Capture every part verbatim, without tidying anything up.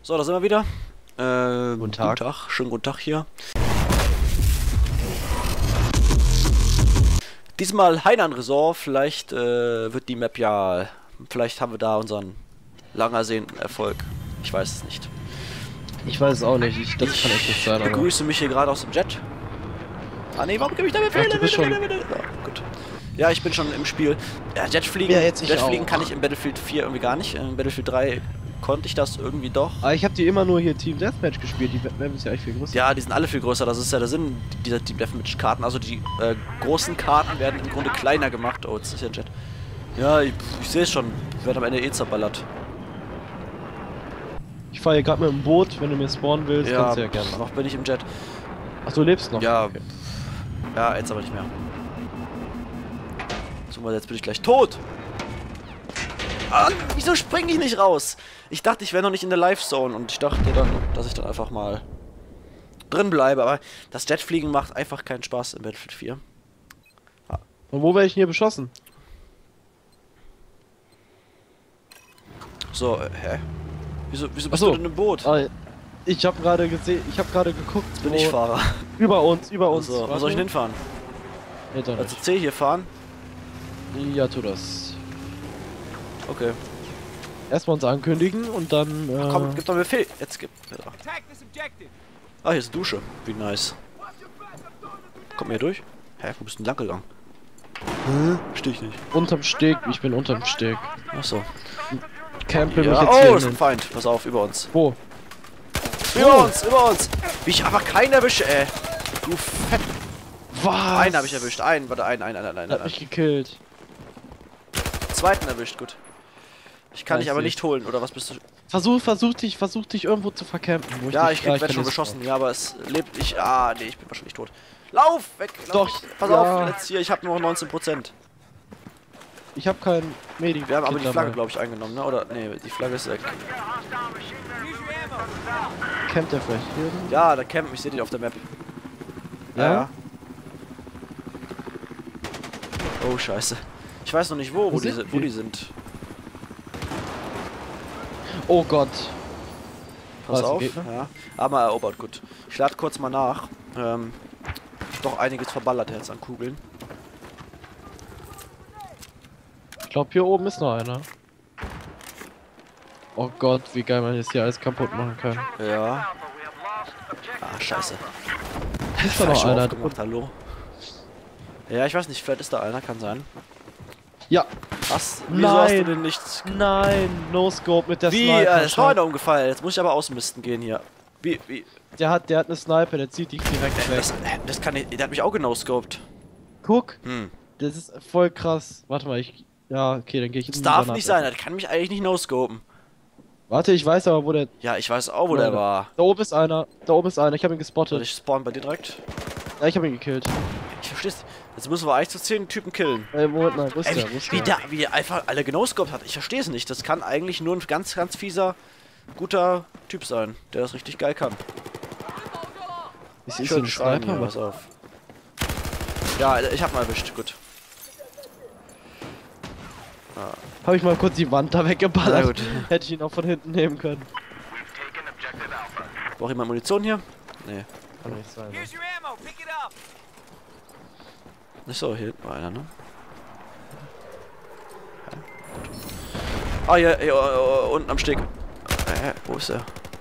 So, da sind wir wieder. Äh, guten Tag. Guten Tag, schönen guten Tag hier. Diesmal Hainan Resort, vielleicht äh, wird die Map ja, vielleicht haben wir da unseren lang ersehnten Erfolg. Ich weiß es nicht. Ich weiß es auch nicht, ich, das kann echt nicht sein. Ich begrüße mich hier gerade aus dem Jet. Ah ne, warum gebe ich da Befehle? Ach, du bist schon... Ja, gut. Ja, ich bin schon im Spiel. Ja, Jetfliegen, ja, jetzt ich Jetfliegen auch. kann ich im Battlefield vier irgendwie gar nicht. In Battlefield drei konnte ich das irgendwie doch. Aber ich habe die immer nur hier Team Deathmatch gespielt, die Map ist ja echt viel größer. Ja, die sind alle viel größer, das ist ja der Sinn dieser Team Deathmatch-Karten. Also die äh, großen Karten werden im Grunde kleiner gemacht. Oh, jetzt ist ja ein Jet. Ja, ich, ich sehe es schon. Ich werde am Ende eh zerballert. Ich fahre hier gerade mit dem Boot, wenn du mir spawnen willst, Ja, kannst du ja gerne. noch bin ich im Jet. Ach, du lebst noch? Ja, okay. Ja, jetzt aber nicht mehr. So, mal, jetzt bin ich gleich tot. Ah, wieso springe ich nicht raus? Ich dachte, ich wäre noch nicht in der Live-Zone und ich dachte dann, dass ich dann einfach mal drin bleibe. Aber das Jetfliegen macht einfach keinen Spaß im Battlefield vier. Ah. Und wo werde ich denn hier beschossen? So, äh, hä? Wieso, wieso bist Ach so. du denn im Boot? Ah, ich habe gerade gesehen, ich habe gerade geguckt. Jetzt bin wo... ich Fahrer. Über uns, über uns. Also, wo soll ich denn hinfahren? Nee, doch Also nicht. C hier fahren? Ja, tu das. Okay. Erstmal uns ankündigen und dann. Äh... Komm, gib doch mir Befehl. Jetzt gib. Ja. Ah, hier ist eine Dusche. Wie nice. Kommt mir hier durch? Hä, wo bist du denn lang gegangen? Hä? Steh ich nicht. Unterm Steg, ich bin unterm Steg. Achso. Campbell Ja. mich jetzt Oh, hier ist ein hin. Feind. Pass auf, über uns. Wo? Über Oh. uns, über uns. Wie ich aber keinen erwische, ey. Du Fett. Was? Einen habe ich erwischt. Einen, warte, einen, einen, einen, einen. Hat einen. mich gekillt. Zweiten erwischt, gut. Ich kann dich Weiß aber nicht. nicht holen, oder was bist du? Versuch, versuch dich, versuch dich irgendwo zu vercampen. Wo Ja, dich ich gleich werde schon kann beschossen. Ja, aber es lebt. Ich. Ah, nee, ich bin wahrscheinlich tot. Lauf! Weg! Lauf Doch, weg. Pass ja. auf, jetzt hier, ich habe nur noch neunzehn Prozent. Ich habe keinen Medi. Wir haben aber die Flagge, glaube ich, eingenommen, ne? Oder? Nee, die Flagge ist weg. Campt der vielleicht hier? Ja, da campen, ich sehe die auf der Map. Ja? Oh, scheiße. Ich weiß noch nicht wo, wo, Wo die, sind sind, wo die? die sind. Oh Gott. Pass War das ein auf. Gegner? Ja. Aber erobert, gut. Ich lade kurz mal nach. Ähm, doch einiges verballert jetzt an Kugeln. Ich glaube, hier oben ist noch einer. Oh Gott, wie geil man jetzt hier alles kaputt machen kann. Ja. Ah, scheiße. Ist da noch Falsch einer? aufgemacht, hallo. Ja, ich weiß nicht, vielleicht ist da einer, kann sein. Ja. Was? Wieso hast du Nein. denn nichts... Nein, No Scope mit der Wie? Sniper. Äh, ist noch einer umgefallen. Jetzt muss ich aber ausmisten gehen hier. Wie? Wie? Der hat, der hat eine Sniper, der zieht dich direkt weg. Das, das kann ich... Der hat mich auch genoscoped. Guck, Hm. das ist voll krass. Warte mal, ich. Ja, okay, dann gehe ich. Das in darf danach nicht sein, der kann mich eigentlich nicht noscopen. Warte, ich weiß aber, wo der. Ja, ich weiß auch, wo Nein, der war. Da oben ist einer. Da oben ist einer. Ich habe ihn Soll gespottet. ich spawnen bei dir direkt? Ja, ich habe ihn gekillt. Ich versteh's. Jetzt müssen wir eigentlich zu zehn Typen killen. Ey, Moment mal, wo ist Ey, der? Wo ist wie, wie der? der, wie der einfach alle genoscoped hat. Ich verstehe es nicht. Das kann eigentlich nur ein ganz, ganz fieser, guter Typ sein, der das richtig geil kann. Ist ist so Schön ein Schwein hier, Sniper? pass auf. Ja, ich hab mal erwischt, gut. Habe ich mal kurz die Wand da weggeballert. Na gut. Hätte ich ihn auch von hinten nehmen können. Braucht jemand Munition hier? Nee. Kann nicht sein. Ne? Nicht so, hier hinten war einer, ne? Ja, gut. Ah, hier, hier uh, unten am Steg. Äh, wo ist er?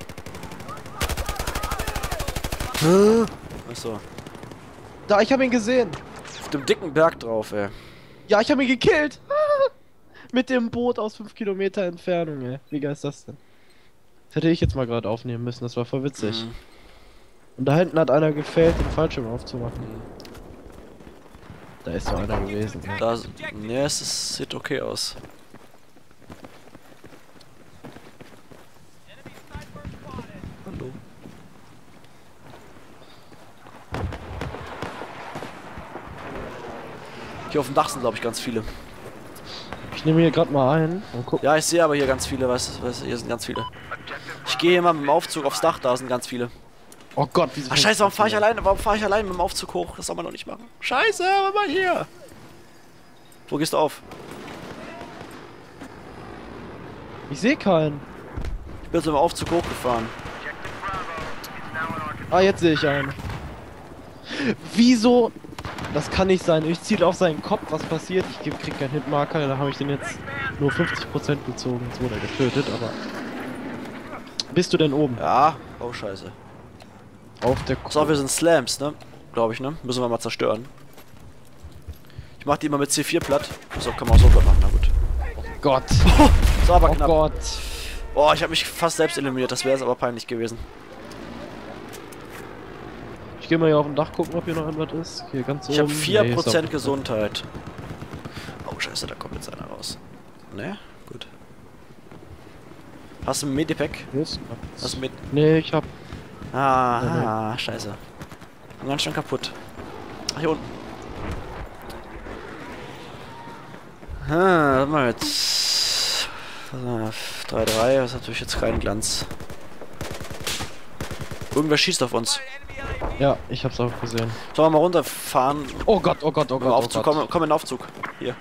Achso. Da, ich habe ihn gesehen. Auf dem dicken Berg drauf, ey. Ja, ich habe ihn gekillt. Mit dem Boot aus fünf Kilometer Entfernung, ey. Wie geil ist das denn? Das hätte ich jetzt mal gerade aufnehmen müssen, das war voll witzig. Mhm. Und da hinten hat einer gefällt, den Fallschirm aufzumachen. Mhm. Da ist doch einer gewesen. Ey. Da, ne, es ist, sieht okay aus. Hallo. Hier auf dem Dach sind, glaube ich, ganz viele. Ich nehme hier gerade mal ein und guck. Ja, ich sehe aber hier ganz viele, weißt du, weißt du, hier sind ganz viele. Ich gehe immer mit dem Aufzug aufs Dach, da sind ganz viele. Oh Gott, wieso. Ach scheiße, warum fahre ich alleine? Warum fahre ich alleine mit dem Aufzug hoch? Das soll man doch nicht machen. Scheiße, warte mal hier. Wo gehst du auf? Ich sehe keinen. bin jetzt mit dem Aufzug hochgefahren. Ah, jetzt sehe ich einen. Wieso? Das kann nicht sein. Ich ziele auf seinen Kopf. Was passiert? Ich geb- krieg keinen Hitmarker. Da habe ich den jetzt nur fünfzig Prozent gezogen. Jetzt wurde er getötet, aber... Bist du denn oben? Ja, oh scheiße. Auf der Kuh. So, wir sind Slams, ne? Glaube ich, ne? Müssen wir mal zerstören. Ich mach die immer mit C vier platt. So, kann man auch so platt machen, na gut. Gott. So, aber Oh knapp. Gott. Oh, ich habe mich fast selbst eliminiert. Das wäre es aber peinlich gewesen. Ich gehe mal hier auf dem Dach gucken, ob hier noch irgendwas ist. Hier ganz Ich habe oben. vier Nee, ist Prozent auch- Gesundheit. Oh scheiße, da kommt jetzt einer raus. Ne? Gut. Hast du ein Medipack? Hier ist Hast du mit? Nee, ich hab... Ah, ah, scheiße. Bin ganz schön kaputt. Ach, hier unten. Ah, warte mal jetzt. drei drei, das ist natürlich jetzt kein Glanz. Irgendwer schießt auf uns. Ja, ich hab's auch gesehen. Sollen wir mal runterfahren? Oh Gott, oh Gott, oh Im Gott, oh Aufzug, Gott. komm, komm in den Aufzug. Hier.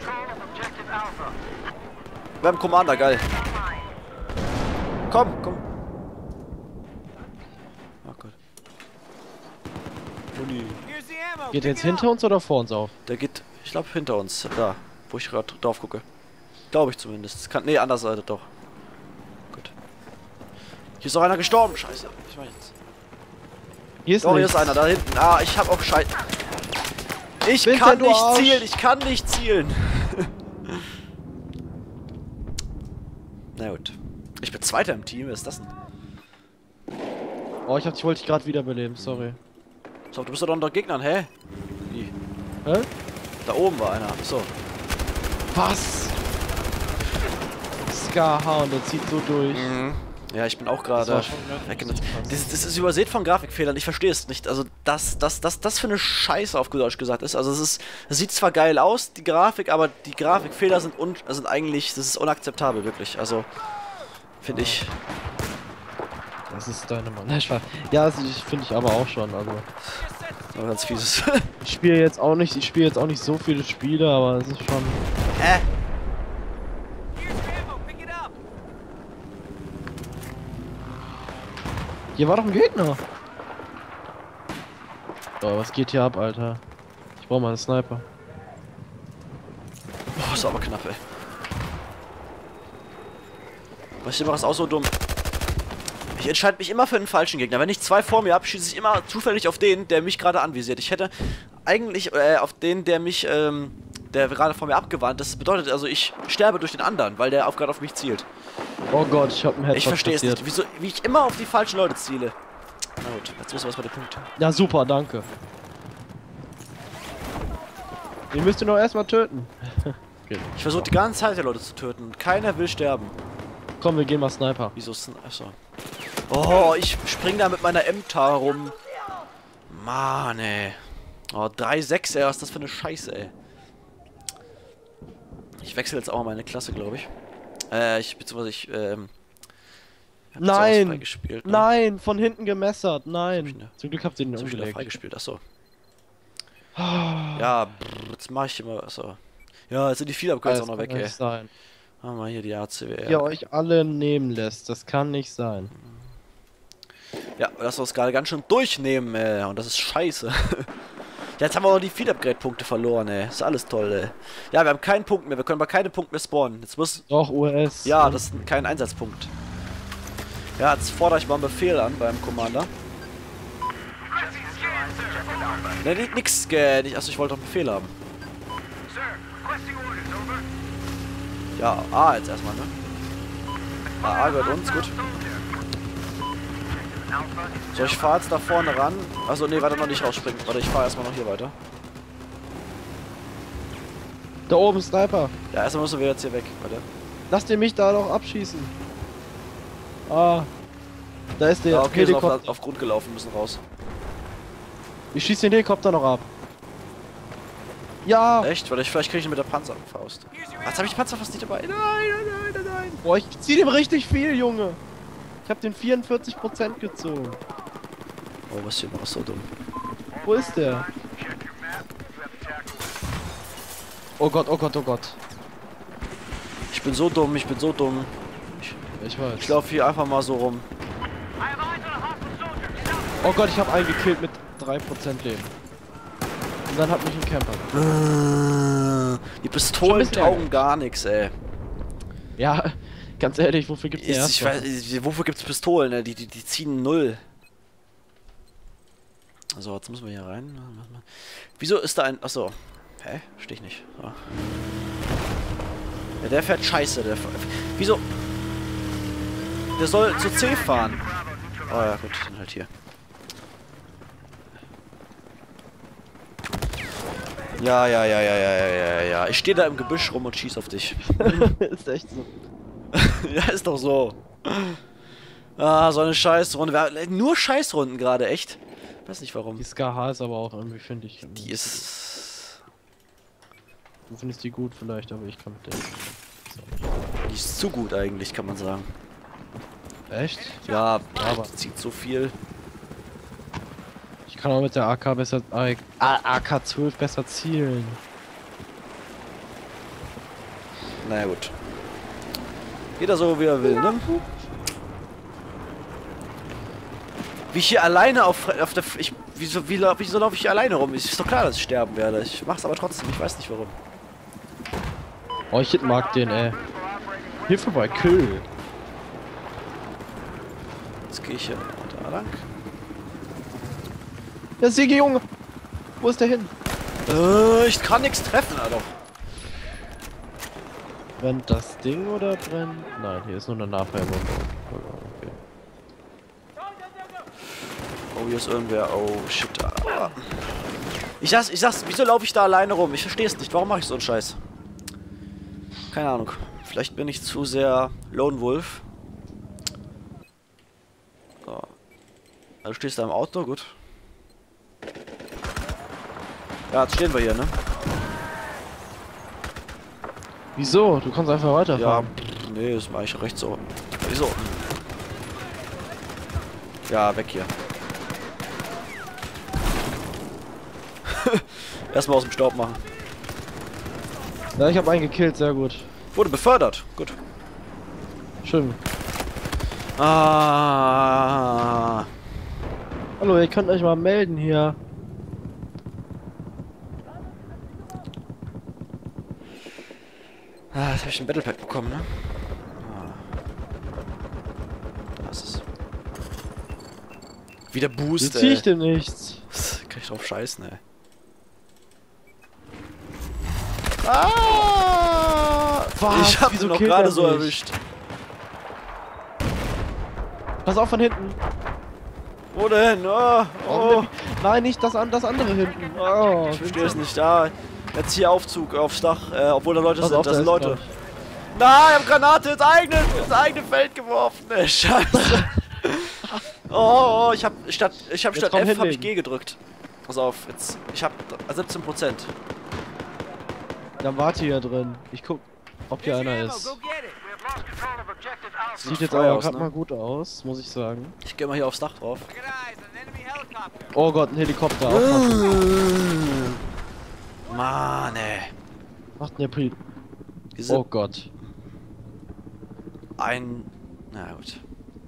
Wir haben Commander, geil. Komm, komm. Oh Gott. Uni. Geht der jetzt hinter uns oder vor uns auf? Der geht, ich glaube, hinter uns. Da, wo ich gerade drauf gucke. Glaube ich zumindest. Es kann, nee, andere Seite doch. Gut. Hier ist noch einer gestorben. Scheiße. Was mach ich jetzt? Hier ist Doch, hier nichts. ist einer da hinten. Ah, ich hab auch Scheiße. Ich Vincent, kann du nicht Arsch. zielen. Ich kann nicht zielen. Na gut. Ich bin Zweiter im Team. Was ist das denn? Oh, ich, hab, ich wollte dich gerade wiederbeleben, sorry. So, du bist doch unter Gegnern, hä? Wie? Hä? Da oben war einer. So. Was? Skaha und der zieht so durch. Mhm. Ja, ich bin auch Das gerade war schon ganz weggenutzt. krass. Das, das ist übersät von Grafikfehlern, ich verstehe es nicht. Also, das, das, das, das für eine Scheiße auf gut Deutsch gesagt ist. Also, es ist, es sieht zwar geil aus, die Grafik, aber die Grafikfehler sind, un, sind eigentlich, das ist unakzeptabel, wirklich. Also, finde ich. Das ist deine Mann. Nein, Spaß. Ja, das finde ich aber auch schon. Also, Aber ganz fieses. ich spiele jetzt auch nicht, ich spiele jetzt auch nicht so viele Spiele, aber es ist schon. Hä? Hier war doch ein Gegner. Oh, was geht hier ab, Alter? Ich brauche mal einen Sniper. Boah, ist aber knapp, ey. Was ich mache, ist auch so dumm. Ich entscheide mich immer für einen falschen Gegner. Wenn ich zwei vor mir habe, schieße ich immer zufällig auf den, der mich gerade anvisiert. Ich hätte eigentlich äh, auf den, der mich, ähm, der gerade vor mir abgewandt ist. Das bedeutet also, ich sterbe durch den anderen, weil der auf gerade auf mich zielt. Oh Gott, ich hab einen Headshot Ich verstehe es kassiert. nicht, wieso, wie ich immer auf die falschen Leute ziele. Na gut, jetzt wissen wir was bei den Punkten. Ja, super, danke. Den müsst ihr noch erstmal töten. Okay. Ich versuche die ganze Zeit die Leute zu töten und keiner will sterben. Komm, wir gehen mal Sniper. Wieso ist denn. Achso. Oh, ich spring da mit meiner M T A rum. Mann, ey. Oh, drei sechs, ey, was ist das für eine Scheiße, ey. Ich wechsle jetzt auch mal meine Klasse, glaube ich. Äh, ich, beziehungsweise ich, ähm... hab jetzt Nein! auch freigespielt, ne? Nein, von hinten gemessert. Nein. ich ne- Zum Glück habt ihr den Jetzt hab ich wieder umgelegt. freigespielt, achso. Ja, brr, jetzt mach ich immer, achso. Ja, jetzt sind die viele Upgrades auch noch weg, ey. nicht sein. Machen wir hier die A C W R. Ihr euch alle nehmen lässt. Das kann nicht sein. Ja, lass uns gerade ganz schön durchnehmen, ey. Und das ist scheiße. Jetzt haben wir auch die Feed-Upgrade-Punkte verloren, ey. Ist alles toll, ey. Ja, wir haben keinen Punkt mehr. Wir können bei keinem Punkt mehr spawnen. Jetzt muss... Doch, U S. Ja, das ist kein Einsatzpunkt. Ja, jetzt fordere ich mal einen Befehl an beim Commander. Ne, ni- nix, äh, nicht. Achso, ich wollte doch einen Befehl haben. Ja, A jetzt erstmal, ne? A, A gehört uns, gut. So, ich fahre jetzt da vorne ran. Also nee, warte, noch nicht rausspringen. Warte, ich fahre erstmal noch hier weiter. Da oben Sniper. Ja, erstmal müssen wir jetzt hier weg. Warte. Lasst ihr mich da doch abschießen. Ah. Da ist der Ja, okay, sind Helikopter. auf, auf Grund gelaufen, müssen raus. Ich schieße den Helikopter noch ab. Ja. Echt? Weil ich, vielleicht kriege ich ihn mit der Panzerfaust. Jetzt habe ich die Panzerfaust nicht dabei. Nein, nein, nein, nein, nein. Boah, ich zieh dem richtig viel, Junge. Ich hab den vierundvierzig Prozent gezogen. Oh, was ist hier noch so dumm? Wo ist der? Oh Gott, oh Gott, oh Gott. Ich bin so dumm, ich bin so dumm. Ich, Ich weiß. Ich laufe hier einfach mal so rum. Oh Gott, ich habe einen gekillt mit drei Prozent Leben. Und dann hat mich ein Camper. Die Pistolen taugen gar nichts, ey. Ja, ganz ehrlich, wofür gibt's Ich, die ich weiß, ich, wofür gibt's Pistolen, ne? Die, die, die ziehen null. So, jetzt müssen wir hier rein. Wieso ist da ein... Achso. Hä? Steh ich nicht. So. Ja, der fährt scheiße, der fährt... Wieso? Der soll zu C fahren. Oh ja, gut, dann halt hier. Ja, ja, ja, ja, ja, ja, ja, ja. Ich stehe da im Gebüsch rum und schieß auf dich. Ist echt so. Ja, ist doch so. Ah, so eine Scheißrunde. Wir haben nur Scheißrunden gerade, echt. Weiß nicht warum. Die S K H ist aber auch irgendwie, finde ich... Die ist... Du findest die gut vielleicht, aber ich kann mit der... Die ist zu gut eigentlich, kann man sagen. Echt? Ja, aber die zieht so viel. Ich kann auch mit der A K besser... A K zwölf besser zielen. Naja, gut. Jeder so, wie er will, ne? Wie ich hier alleine auf, auf der... Ich, wieso, wie, wieso laufe ich hier alleine rum? Ist doch klar, dass ich sterben werde. Ich mach's aber trotzdem, ich weiß nicht warum. Oh, ich mag den, ey. Hilfe bei Kill. Jetzt gehe ich hier da lang. Ja, Sigi, Junge! Wo ist der hin? Äh, ich kann nichts treffen, Alter. Brennt das Ding oder brennt... Nein, hier ist nur eine Nachwärmung. Okay. Oh, hier ist irgendwer. Oh, shit. Ah. Ich sag's, ich sag's, wieso laufe ich da alleine rum? Ich verstehe es nicht. Warum mache ich so einen Scheiß? Keine Ahnung. Vielleicht bin ich zu sehr Lone Wolf. So. Also, du stehst da im Auto, gut. Ja, jetzt stehen wir hier, ne? Wieso? Du kannst einfach Ja, weiterfahren. pff, nee, das mache ich recht so. Wieso? Ja, weg hier. Erstmal aus dem Staub machen. Ja, ich habe einen gekillt, sehr gut. Wurde befördert. Gut. Schön. Ah. Hallo, ihr könnt euch mal melden hier. Ah, jetzt habe ich ein Battle Pack bekommen, ne? Ah. Da ist es. Wieder Boost, Jetzt ey. zieh ich denn nichts. Kann ich drauf scheißen, ey. Ah! Was? Ich hab Wieso ihn noch killt gerade er so mich? erwischt. Pass auf von hinten. Wo denn? Oh, oh. Nein, nicht das, an, das andere hinten. Oh, Ich verstehe es nicht. Da. Jetzt hier Aufzug aufs Dach, äh, obwohl da Leute Pass sind. auf, Das sind da ist Leute. Nein, ich hab Granate ins eigene, ins eigene Feld geworfen. Ey, Scheiße. Oh, oh, ich hab statt, ich hab Jetzt statt komm, F hab ich hinlegen. G gedrückt. Pass auf, jetzt. Ich hab siebzehn Prozent. Dann warte hier drin. Ich guck, ob hier einer ist. Sieht jetzt frei aber aus, gerade ne? mal gut aus, muss ich sagen. Ich geh mal hier aufs Dach drauf. Oh Gott, ein Helikopter. Aufpassen. Mann, ey. Macht eine Pri. Diese Oh Gott. ein. Na gut.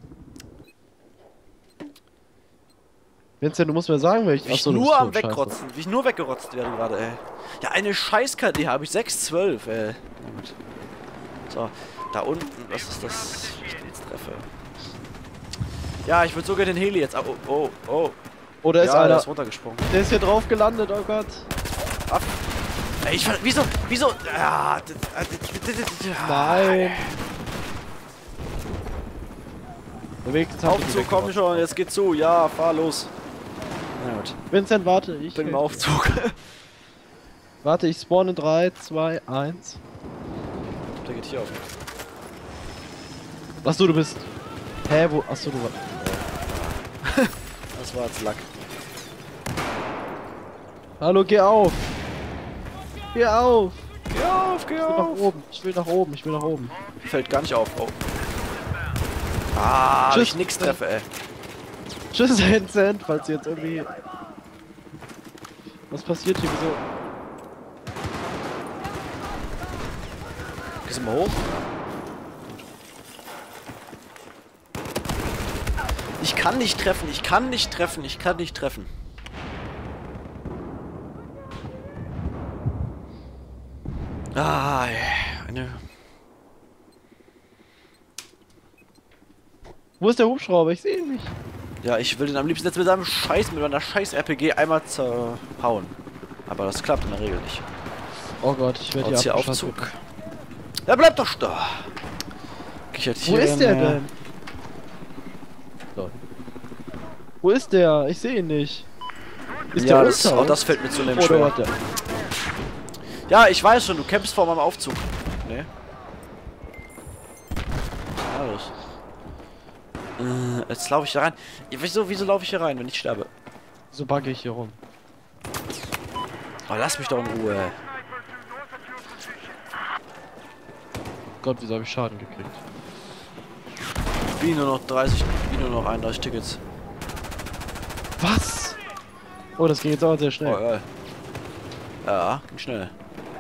Vincent, du musst mir sagen, welch. Wie ich Achso, du nur bist am tot, scheiße. Wegrotzen. Wie ich nur weggerotzt werde gerade, ey. Ja, eine Scheiß-K D habe ich sechs zwölf, ey. Na gut. So, da unten, was ist das? Ich jetzt treffe. Ja, ich würde sogar den Heli jetzt. Oh, oh, oh. Oh, da ist ja, einer. der ist runtergesprungen. Der ist hier drauf gelandet, oh Gott. Ab. Ey, ich ver wieso? Wieso? Ja, d- d- d- d- d- Nein. Der Weg ist Aufzug, komm schon, jetzt geht zu. Ja, fahr los. Na gut, Vincent, warte, ich. bin im Aufzug. Warte, ich spawn in drei, zwei, eins. Der geht hier auf. Achso, du bist. Hä, wo? Achso, du warst. Das war jetzt Lack. Hallo, geh auf! Geh auf! Geh auf, geh Ich will nach auf. oben, ich will nach oben, ich will nach oben. Fällt gar nicht auf. Oh. Ah, Tschüss. ich nix treffe, ey. Tschüss, Vincent, falls jetzt irgendwie. Was passiert hier? Wieso? Gehst du mal hoch? Ich kann nicht treffen, ich kann nicht treffen, ich kann nicht treffen. Ah, eine... Wo ist der Hubschrauber? Ich sehe ihn nicht. Ja, ich will den am liebsten jetzt mit seinem Scheiß, mit meiner scheiß R P G einmal zerhauen. Aber das klappt in der Regel nicht. Oh Gott, ich werde Trotz hier hier abgeschossen. Aufzug. Ja, bleib doch da. Wo ist der denn? So. Wo ist der? Ich sehe ihn nicht. Ist Ja, der das, unter auch uns? das fällt mir zunehmend Oder schwer. hat der? Ja, ich weiß schon, du kämpfst vor meinem Aufzug. Nee. Alles. Äh, jetzt laufe ich da rein. Ja, wieso, wieso laufe ich hier rein, wenn ich sterbe? So bugge ich hier rum. Oh, lass mich doch in Ruhe. Gott, wieso habe ich Schaden gekriegt? Wie nur noch dreißig, wie nur noch einunddreißig Tickets. Was? Oh, das ging jetzt auch sehr schnell. Oh, geil. Ja, ging schnell.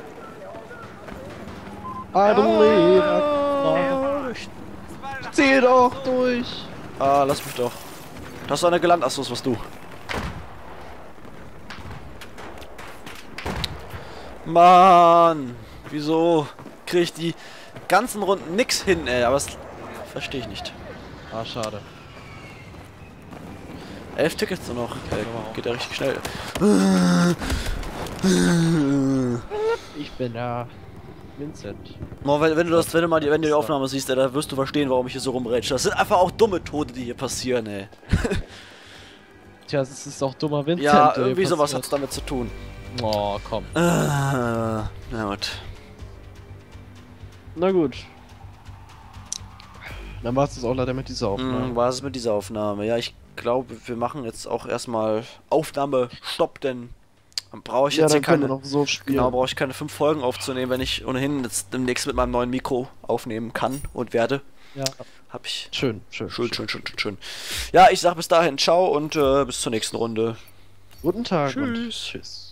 I believe. Zieh doch durch. Ah, lass mich doch. Du hast doch eine gelandet. Achso, das warst du. Mann, wieso kriege ich die ganzen Runden nix hin, ey? Aber das verstehe ich nicht. Ah, schade. Elf Tickets nur noch. Äh, geht ja richtig schnell. Ich bin da. Vincent. Oh, wenn, wenn du das, wenn du mal die, wenn du die Aufnahme siehst, ey, da wirst du verstehen, warum ich hier so rumrätsche. Das sind einfach auch dumme Tode, die hier passieren, ey. Tja, es ist auch dummer Vincent. Ja, der irgendwie hier sowas passiert. hat's damit zu tun. Oh, komm. Äh, na gut. Na gut. Dann war es das auch leider mit dieser Aufnahme. Mm, war es mit dieser Aufnahme? Ja, ich glaube, wir machen jetzt auch erstmal Aufnahme Stopp, denn dann brauche ich Ja, jetzt hier dann können wir keine. noch so spielen. Genau, brauche ich keine fünf Folgen aufzunehmen, wenn ich ohnehin jetzt demnächst mit meinem neuen Mikro aufnehmen kann und werde. Ja. Hab ich. Schön, schön. Schön, schön, schön, schön, schön. Ja, ich sag bis dahin ciao und äh, bis zur nächsten Runde. Guten Tag Tschüss. und tschüss.